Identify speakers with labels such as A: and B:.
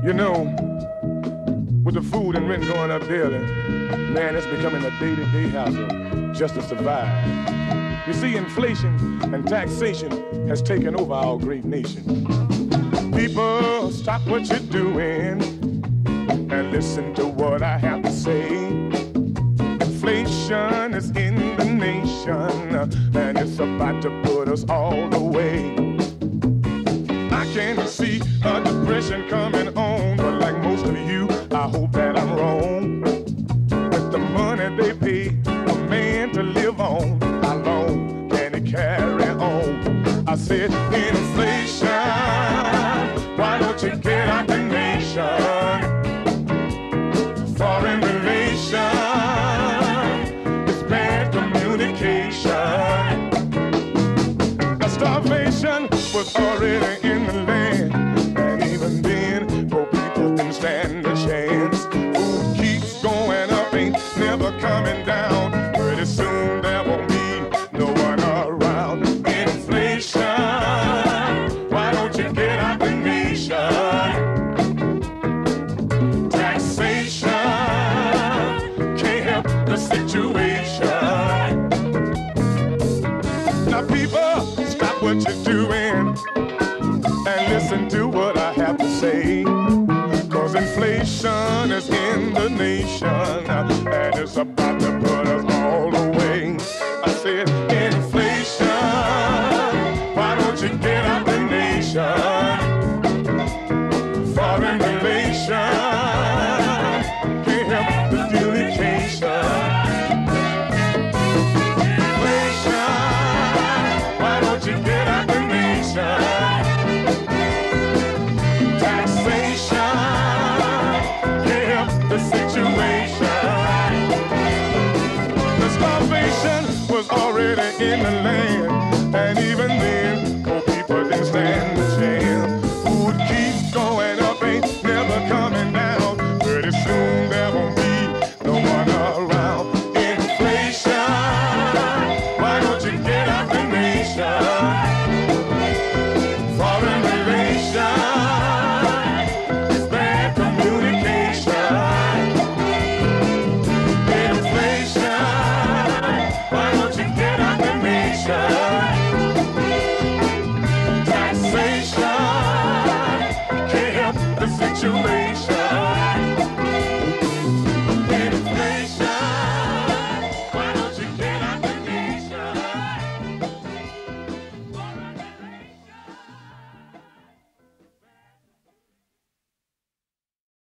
A: You know, with the food and rent going up daily, man, it's becoming a day-to-day hassle just to survive. You see, inflation and taxation has taken over our great nation. People, stop what you're doing and listen to what I have to say. Inflation is in the nation, and it's about to put us all away. I can see a depression coming on, but like most of you, I hope that I'm wrong. With the money they pay a man to live on, how long can it carry on? I said, inflation, why don't you get out the nation? Foreign relations, it's bad communication. The starvation was already in the land, and even then, poor people didn't stand a chance. Food keeps going up, ain't never coming down. Pretty soon there won't be no one around. Inflation, why don't you get out the nation? Taxation can't help the situation. Now people, stop what you're doing and listen to what I have to say. Cause inflation is in the nation, and it's about to put us all away. I said, inflation, why don't you get out the nation? Foreign relations can't help the duplication. Inflation, why don't you get out the nation? The starvation was already in the land.